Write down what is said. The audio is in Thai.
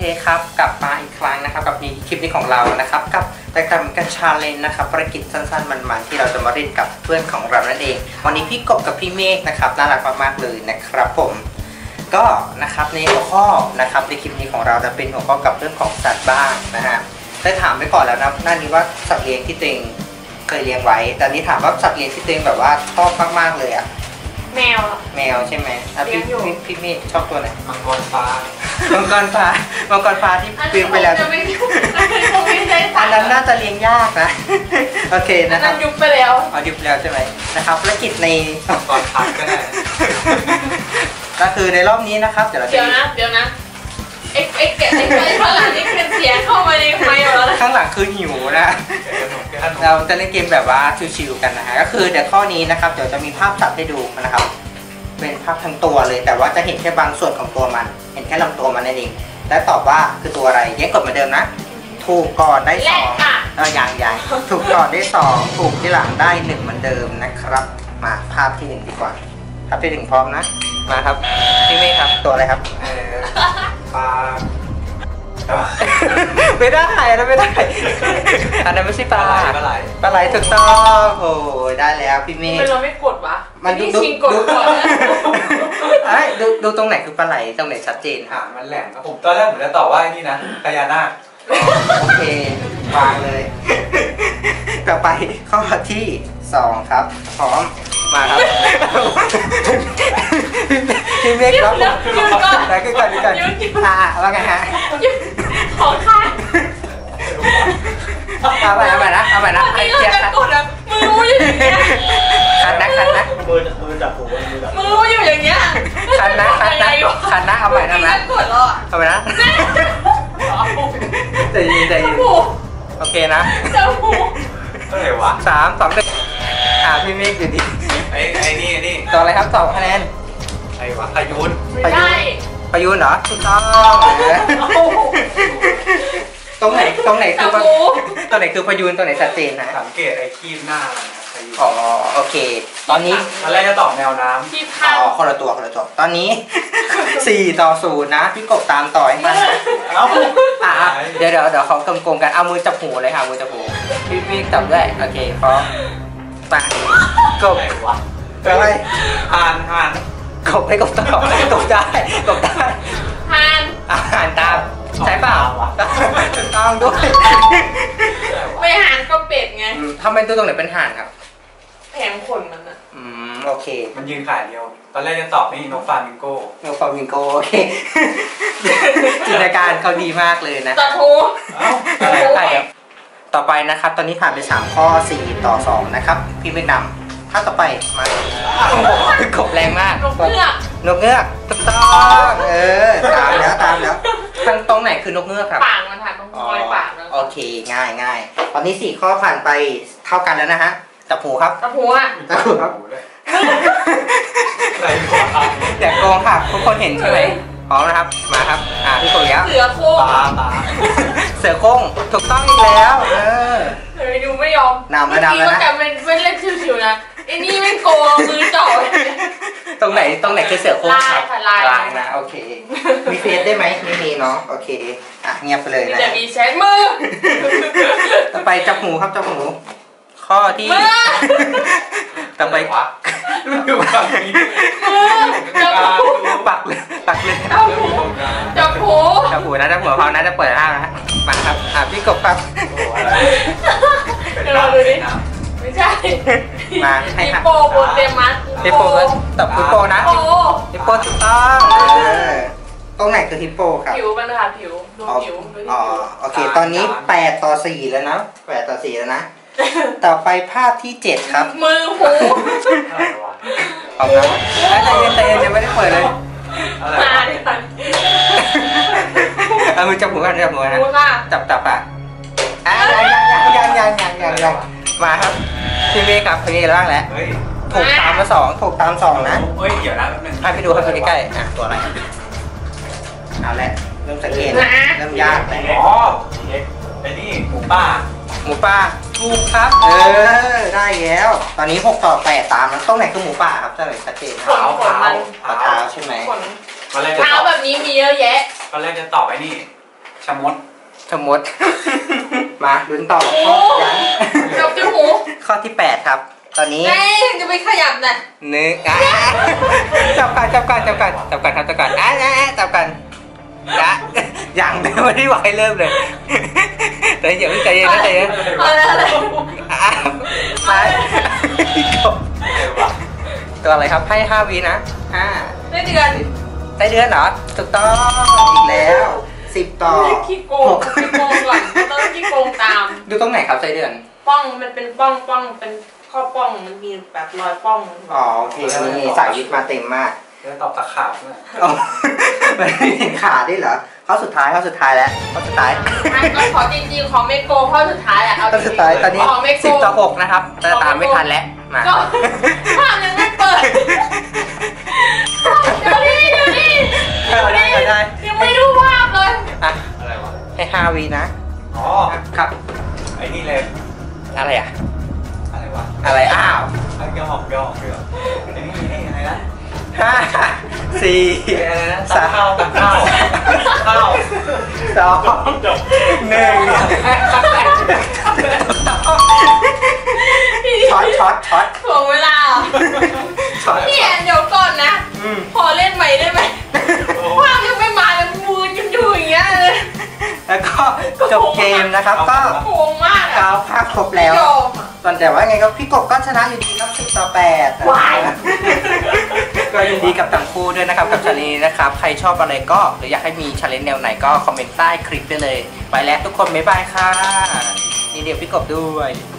ครับกลับมาอีกครั้งนะครับกับคลิปนี้ของเรานะครับกับรายการกันชาเลนจ์นะครับภารกิจสั้นๆมันๆที่เราจะมาเล่นกับเพื่อนของเรานั่นเองวันนี้พี่กบกับพี่เมฆนะครับน่ารักมากๆเลยนะครับผมก็นะครับในหัวข้อนะครับในคลิปนี้ของเราจะเป็นหัวข้อกับเรื่องของสัตว์บ้างนะฮะได้ถามไปก่อนแล้วนะหน้านี้ว่าสัตว์เลี้ยงที่ตัวเองเคยเลี้ยงไว้แต่นี้ถามว่าสัตว์เลี้ยงที่ตัวเองแบบว่าชอบมากๆเลยอะแมวใช่ไหมพี่เมฆชอบตัวไหนมังกรฟ้าที่เลี้ยงไปแล้วอันนั้นน่าจะเลี้ยงยากนะโอเคนะครับยุบไปแล้วยุบแล้วใช่ไหมนะครับภารกิจในมังกรฟ้าก็ได้ก็คือในรอบนี้นะครับเดี๋ยวนะไอ้ข้างหลังนี่เป็นเสียงเข้ามาในไมค์แล้วข้างหลังคือหิวนะเราจะเล่นเกมแบบว่าชิวๆกันนะฮะก็คือเดี๋ยวข้อนี้นะครับเดี๋ยวจะมีภาพตัดให้ดูนะครับเป็นภาพทั้งตัวเลยแต่ว่าจะเห็นแค่บางส่วนของตัวมันเห็นแค่ลำตัวมันนั่นเองและตอบว่าคือตัวอะไรเลี้ยงกดเหมือนเดิมนะถูกก่อนได้2อย่างถูกก่อนได้2ถูกที่หลังได้1เหมือนเดิมนะครับมาภาพที่1ดีกว่าภาพที่1พร้อมนะมาครับพี่เมฆครับตัวอะไรครับปลาไม่ได้อันนั้นไม่ได้อันนั้นไม่ใช่ปลาไหลถูกต้องโอ้ยได้แล้วพี่เมฆเราไม่กดวะมันชิงกดก่อนดูตรงไหนคือปลาไหลตรงไหนชัดเจนหางมันแหลมครับผมตอนแรกผมจะตอบว่านี่นะพญานาคโอเควางเลยต่อไปข้อที่2ครับพร้อมมาครับพี่เมฆครับผมไหนกันว่าไงฮะขอค่าเอาไปนะไอ้เจี๊ยบกดมืออยู่อย่างเงี้ยคันนะมือจับหูมืออยู่อย่างเงี้ยคันนะเอาไปนะเอาไปนะใจเย็นโอเคนะอะไรวะ 3 2 1พี่เมฆอยู่ดีไอ้นี่ต่ออะไรครับ2คะแนนไอ้วะพยุนเหรอถูกต้องตรงไหนคือพยูนตัวไหนชัดเจนนะสังเกตไอ้คีบหน้าอ๋อโอเคตอนนี้อะไรจะตอบแนวน้ำคนละตัวตอนนี้4-0นะพี่กบตามต่อให้มันเดี๋ยวเขาโกงกันเอามือจับหูเลยค่ะมือจับหูพี่จับด้วยโอเคพร้อมไปกบอะไรห่านกบให้กบตอบกบได้ห่านตามใช่เปล่าต้องด้วยไม่ห่านก็เป็ดไงทำไมตัวตรงไหนเป็นห่านครับแผงขนมันอะโอเคมันยืนขาเดียวตอนแรกจะตอบนี่นกฟลามิงโกโอเคจินตนาการเขาดีมากเลยนะตะทูต่อไปนะครับตอนนี้ผ่านไป3ข้อ4-2นะครับพี่เวียดนามถ้าต่อไปมากบแรงมากนกเงือกถูกต้องตามแล้วทางตรงไหนคือนกเงือกครับปากมันค่ะตรงคอยปากโอเคง่ายตอนนี้4ข้อผ่านไปเท่ากันแล้วนะฮะจับหูครับอย่าโกงค่ะทุกคนเห็นใช่ไหมพร้อมนะครับมาครับพี่โกยแล้วเสือโค้งถูกต้องอีกแล้วดูไม่ยอมนำแล้วนะแต่ไม่เล่นชิวๆนะไอ้นี่ไม่โกงมือจ่อตรงไหนคือเสือโค้งครับลายนะโอเคมีเฟซได้ไหมไม่มีเนาะโอเคเงียบไปเลยนะจะมีแชทมือต่อไปจับหูครับจับหูข้อที่ต่อไปปักเลยจับหูนะจับหัวเขานะจะเปิดห้างนะมาครับพี่กบครับเราดูดิไม่ใช่มาให้ฮิปโปโปเตมัสฮิปโปตบฮิปโปนะฮิปโปถูกต้องตรงไหนคือฮิปโปครับผิวมันค่ะผิวโอเคตอนนี้8-4แล้วนะ8-4แล้วนะต่อไปภาพที่7ครับมือหูเอาละใจเย็นยังไม่ได้เปิดเลยมาดิค่ะมือจับหูกันจับจับยังมาครับพี่เมย์ครับพี่เมย์ร่างแล้วถูกตามมา2นะเดี๋ยวนะให้ไปดูครับใกล้ๆตัวอะไรเอาละเริ่มสังเกตเริ่มยากแล้วไอ้นี่หมูป่าถูกครับได้แล้วตอนนี้6-8ตามแล้วตรงไหนคือหมูป่าครับจะเลยชัดเจนขนมันเท้าใช่ไหมเท้าแบบนี้มีเยอะแยะตอนแรกจะตอบไอ้นี่ชะมดชะมด มาลุ้นต่อโอ้ยังจับจมูกข้อที่ 8 ครับ ตอนนี้เอ้ยจะไปขยับน่ะจับกันครับจับกันจับกันนะยังไม่ได้ไหวเริ่มเลยใจเย็นใจเย็นใจเย็นอะไรมาตัวอะไรครับให้5 วินะ5 ได้เดือนไส้เดือนเหรอถูกต้องอีกแล้ว10 ต่อขี้โกงก่อนต้องขี้โกงตามดูตรงไหนครับไส้เดือนป้องมันเป็นป้องเป็นข้อป้องมันมีแบบรอยป้องอ๋อโอเคนี่สายวิทย์มาเต็มมากเดี๋ยวตอบตะขาบเนี่ยมันไม่เห็นขาด้วยเหรอข้อสุดท้ายแล้วข้อสุดท้ายก็ขอจริงๆของเมโกข้อสุดท้ายอ่ะเอาข้อสุดท้ายตอนนี้ของเมโก 10 ต่อ 6นะครับแต่ตามไม่ทันแล้วมาก็ภาพยังไม่เปิดเดี๋ยวนี่ยังไม่ดูภาพเลยอ่ะอะไรวะให้5 วินะอ๋อครับไอ้นี่เลยอะไรอ่ะอะไรวะอะไรอ้าวไอ้ยอกเดี๋ยวไอ้นี่อะไรนะ 5 4 อะไรนะตักข้าว2 1ช็อตถ่วงเวลาเหรอช็อตพี่แอนเดี๋ยวก่อนนะพอเล่นใหม่ได้ไหมภาพยังไม่มาเลยมือยังอยู่อย่างเงี้ยเลยแล้วก็จบเกมนะครับก็โกงมากกาอ่ะวภาคครบแล้วยอมตอนแต่ว่าไงก็พี่กบก็ชนะอยู่ดีครับ10 ต่อ 8 ว้ายก็ยินดีกับทั้งคู่ด้วยนะครับกับชาเลนจ์นะครับใครชอบอะไรก็หรืออยากให้มีชาเลนจ์แนวไหนก็คอมเมนต์ใต้คลิปได้เลยไปแล้วทุกคนบ๊ายบายค่ะนี่เดี๋ยวพี่กบด้วย